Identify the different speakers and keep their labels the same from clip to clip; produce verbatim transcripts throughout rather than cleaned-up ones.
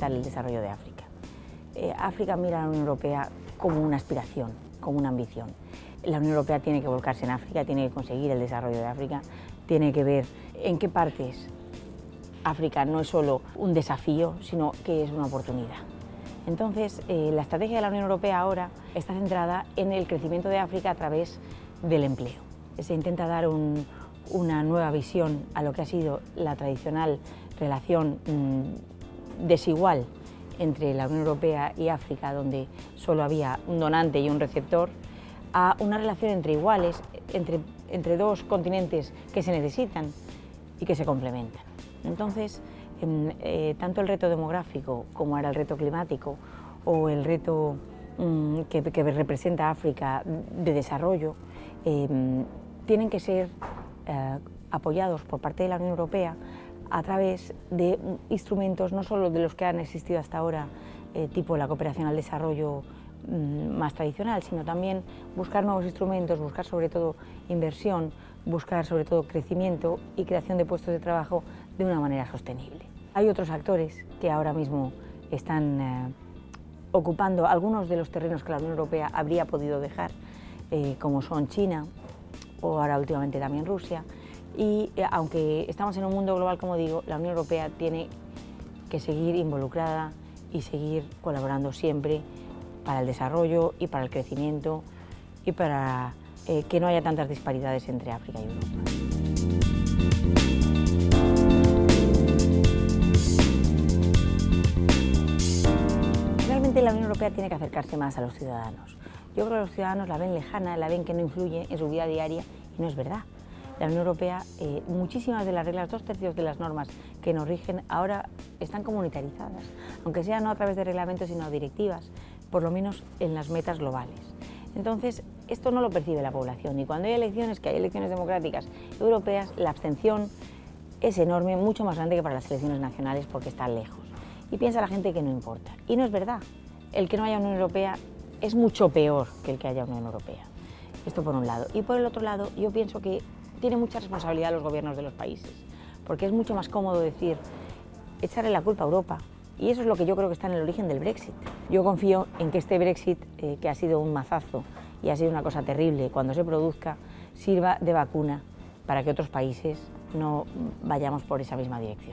Speaker 1: para el desarrollo de África. Eh, África mira a la Unión Europea como una aspiración, como una ambición. La Unión Europea tiene que volcarse en África, tiene que conseguir el desarrollo de África, tiene que ver en qué partes África no es solo un desafío, sino que es una oportunidad. Entonces, eh, la estrategia de la Unión Europea ahora está centrada en el crecimiento de África a través del empleo. Se intenta dar un, una nueva visión a lo que ha sido la tradicional relación mmm, desigual entre la Unión Europea y África, donde solo había un donante y un receptor, a una relación entre iguales, entre, entre dos continentes que se necesitan y que se complementan. Entonces, en, eh, tanto el reto demográfico como ahora el reto climático o el reto mmm, que, que representa África de desarrollo, eh, tienen que ser eh, apoyados por parte de la Unión Europea a través de instrumentos no solo de los que han existido hasta ahora, eh, tipo la cooperación al desarrollo mmm, más tradicional, sino también buscar nuevos instrumentos, buscar sobre todo inversión, buscar sobre todo crecimiento y creación de puestos de trabajo de una manera sostenible. Hay otros actores que ahora mismo están eh, ocupando algunos de los terrenos que la Unión Europea habría podido dejar, eh, como son China o ahora últimamente también Rusia, y eh, aunque estamos en un mundo global, como digo, la Unión Europea tiene que seguir involucrada y seguir colaborando siempre para el desarrollo y para el crecimiento y para eh, que no haya tantas disparidades entre África y Europa. Realmente la Unión Europea tiene que acercarse más a los ciudadanos. Yo creo que los ciudadanos la ven lejana, la ven que no influye en su vida diaria y no es verdad. La Unión Europea, eh, muchísimas de las reglas, dos tercios de las normas que nos rigen ahora están comunitarizadas, aunque sea no a través de reglamentos sino directivas, por lo menos en las metas globales. Entonces, esto no lo percibe la población y cuando hay elecciones, que hay elecciones democráticas europeas, la abstención es enorme, mucho más grande que para las elecciones nacionales porque están lejos. Y piensa la gente que no importa. Y no es verdad. El que no haya Unión Europea es mucho peor que el que haya Unión Europea. Esto por un lado. Y por el otro lado, yo pienso que tiene mucha responsabilidad los gobiernos de los países, porque es mucho más cómodo decir, echarle la culpa a Europa. Y eso es lo que yo creo que está en el origen del Brexit. Yo confío en que este Brexit, eh, que ha sido un mazazo y ha sido una cosa terrible, cuando se produzca, sirva de vacuna para que otros países no vayamos por esa misma dirección.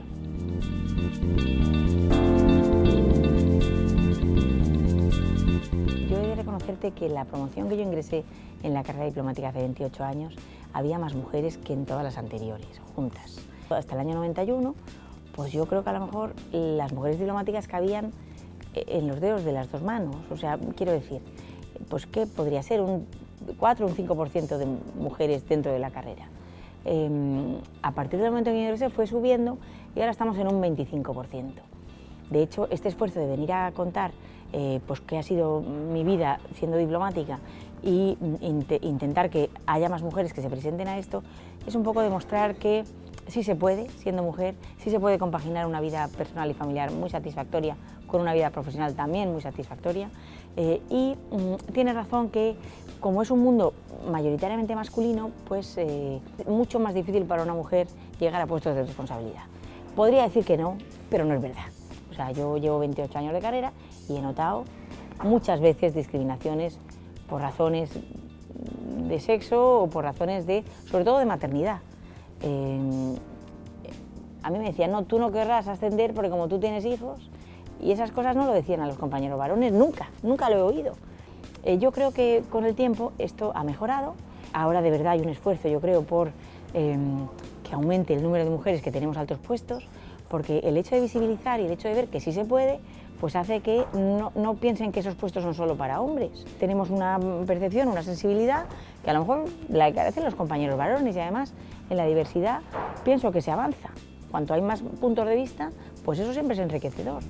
Speaker 1: Yo he de reconocerte que en la promoción que yo ingresé en la carrera diplomática hace veintiocho años, había más mujeres que en todas las anteriores, juntas. Hasta el año noventa y uno, pues yo creo que a lo mejor las mujeres diplomáticas cabían en los dedos de las dos manos. O sea, quiero decir, pues ¿qué podría ser? Un cuatro o un cinco por ciento de mujeres dentro de la carrera. Eh, a partir del momento en que yo ingresé fue subiendo y ahora estamos en un veinticinco por ciento. De hecho, este esfuerzo de venir a contar eh, pues qué ha sido mi vida siendo diplomática y int intentar que haya más mujeres que se presenten a esto, es un poco demostrar que sí se puede, siendo mujer, sí se puede compaginar una vida personal y familiar muy satisfactoria con una vida profesional también muy satisfactoria. Eh, y mm, tiene razón que, como es un mundo mayoritariamente masculino, pues eh, es mucho más difícil para una mujer llegar a puestos de responsabilidad. Podría decir que no, pero no es verdad. O sea, yo llevo veintiocho años de carrera y he notado muchas veces discriminaciones por razones de sexo o por razones de, sobre todo de maternidad. Eh, a mí me decían, no, tú no querrás ascender porque como tú tienes hijos, y esas cosas no lo decían a los compañeros varones, nunca, nunca lo he oído. Eh, yo creo que con el tiempo esto ha mejorado, ahora de verdad hay un esfuerzo, yo creo, por eh, que aumente el número de mujeres que tenemos altos puestos, porque el hecho de visibilizar y el hecho de ver que sí se puede, pues hace que no, no piensen que esos puestos son solo para hombres. Tenemos una percepción, una sensibilidad que a lo mejor la carecen los compañeros varones y además en la diversidad pienso que se avanza. Cuanto hay más puntos de vista, pues eso siempre es enriquecedor.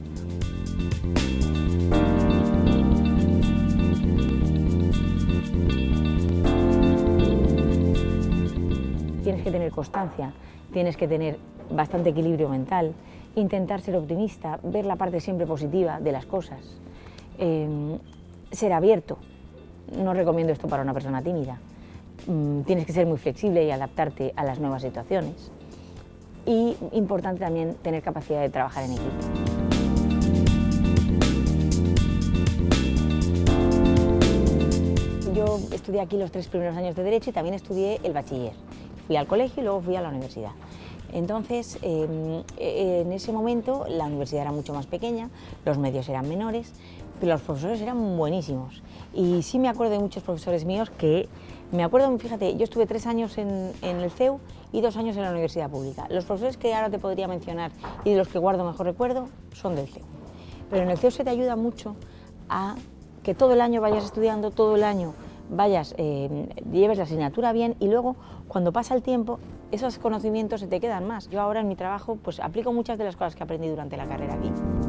Speaker 1: Tienes que tener constancia, tienes que tener bastante equilibrio mental, intentar ser optimista, ver la parte siempre positiva de las cosas, eh, ser abierto. No recomiendo esto para una persona tímida. Mm, tienes que ser muy flexible y adaptarte a las nuevas situaciones. Y importante también tener capacidad de trabajar en equipo. yo estudié aquí los tres primeros años de Derecho y también estudié el bachiller. Fui al colegio y luego fui a la universidad. Entonces, eh, en ese momento la universidad era mucho más pequeña, los medios eran menores, pero los profesores eran buenísimos. Y sí me acuerdo de muchos profesores míos que, me acuerdo, fíjate, yo estuve tres años en, en el C E U y dos años en la universidad pública. Los profesores que ahora te podría mencionar y de los que guardo mejor recuerdo son del C E U. Pero en el C E U se te ayuda mucho a que todo el año vayas estudiando, todo el año vayas, eh, lleves la asignatura bien y luego cuando pasa el tiempo esos conocimientos se te quedan más. Yo ahora en mi trabajo pues aplico muchas de las cosas que aprendí durante la carrera aquí.